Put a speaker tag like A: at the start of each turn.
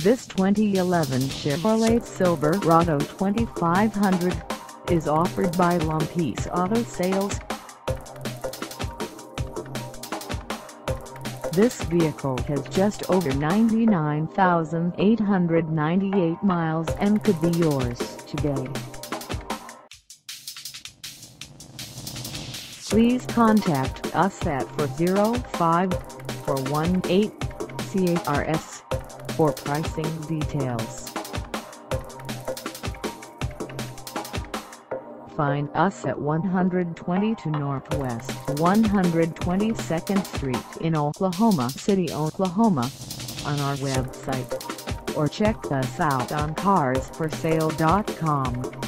A: This 2011 Chevrolet Silverado 2500 is offered by Lumpy's Auto Sales. This vehicle has just over 99,898 miles and could be yours today. Please contact us at 405-418-CHRS for pricing details. Find us at 122 Northwest 122nd Street in Oklahoma City, Oklahoma, on our website, or check us out on carsforsale.com.